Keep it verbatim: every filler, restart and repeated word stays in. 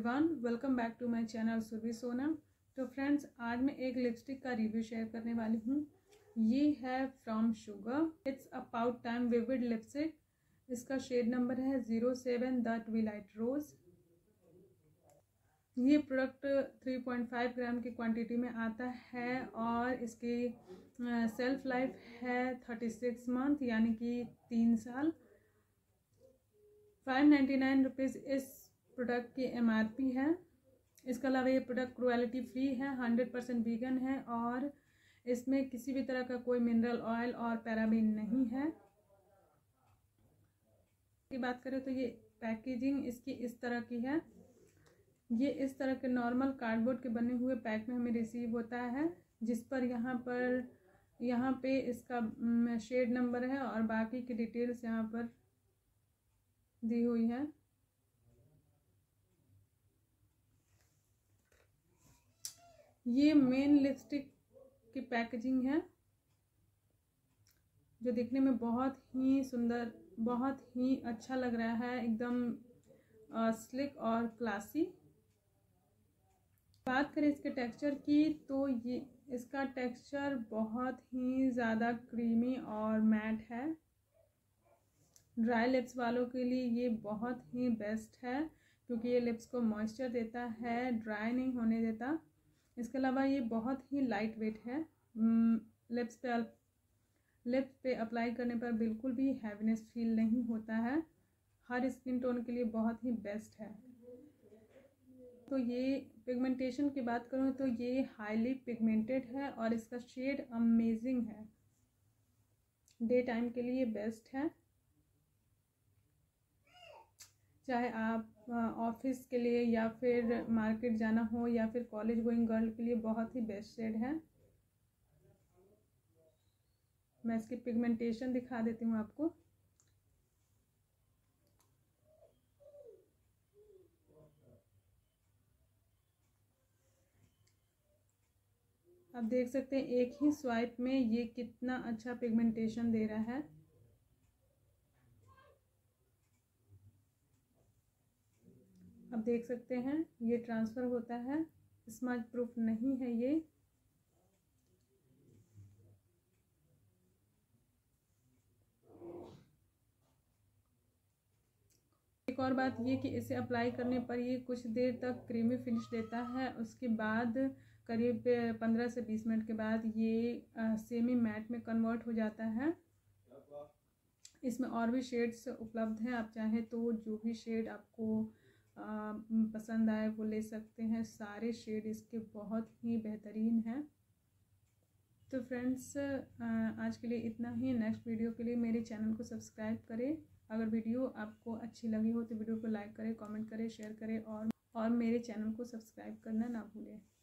Everyone, welcome back to my channel Surabhi Sonam. तो friends, आज मैं एक लिपस्टिक का रिव्यू शेयर करने वाली हूँ। ये है from sugar, it's about time vivid lipstick. इसका शेड नंबर है zero seven the twilight rose. ये product three point five gram की क्वांटिटी में आता है और इसकी सेल्फ लाइफ है थर्टी सिक्स मंथ यानी कि तीन साल। फाइव नाइन्टी नाइन रुपीज़ इस प्रोडक्ट की एमआरपी है। इसके अलावा ये प्रोडक्ट क्रुएलिटी फ्री है, हंड्रेड परसेंट वीगन है और इसमें किसी भी तरह का कोई मिनरल ऑयल और पैराबेन नहीं है। की बात करें तो ये पैकेजिंग इसकी इस तरह की है। ये इस तरह के नॉर्मल कार्डबोर्ड के बने हुए पैक में हमें रिसीव होता है, जिस पर यहाँ पर यहाँ पे इसका शेड नंबर है और बाकी की डिटेल्स यहाँ पर दी हुई है। ये मेन लिपस्टिक की पैकेजिंग है, जो दिखने में बहुत ही सुंदर, बहुत ही अच्छा लग रहा है, एकदम स्लिक और क्लासी। बात करें इसके टेक्सचर की तो ये इसका टेक्सचर बहुत ही ज़्यादा क्रीमी और मैट है। ड्राई लिप्स वालों के लिए ये बहुत ही बेस्ट है, क्योंकि ये लिप्स को मॉइस्चर देता है, ड्राई नहीं होने देता। इसके अलावा ये बहुत ही लाइट वेट है। लिप्स पे लिप्स पे अप्लाई करने पर बिल्कुल भी हैवीनेस फील नहीं होता है। हर स्किन टोन के लिए बहुत ही बेस्ट है। तो ये पिगमेंटेशन की बात करूँ तो ये हाईली पिगमेंटेड है और इसका शेड अमेजिंग है। डे टाइम के लिए बेस्ट है, चाहे आप ऑफिस के लिए या फिर मार्केट जाना हो या फिर कॉलेज गोइंग गर्ल के लिए बहुत ही बेस्ट शेड है। मैं इसकी पिगमेंटेशन दिखा देती हूँ आपको। आप देख सकते हैं एक ही स्वाइप में ये कितना अच्छा पिगमेंटेशन दे रहा है। आप देख सकते हैं ये ट्रांसफ़र होता है, स्मज प्रूफ नहीं है ये। एक और बात ये कि इसे अप्लाई करने पर ये कुछ देर तक क्रीमी फिनिश देता है, उसके बाद करीब पंद्रह से बीस मिनट के बाद ये सेमी मैट में कन्वर्ट हो जाता है। इसमें और भी शेड्स उपलब्ध हैं, आप चाहें तो जो भी शेड आपको आ, पसंद आए वो ले सकते हैं। सारे शेड इसके बहुत ही बेहतरीन हैं। तो फ्रेंड्स, आज के लिए इतना ही। नेक्स्ट वीडियो के लिए मेरे चैनल को सब्सक्राइब करें। अगर वीडियो आपको अच्छी लगी हो तो वीडियो को लाइक करें, कमेंट करें, शेयर करें और और मेरे चैनल को सब्सक्राइब करना ना भूलें।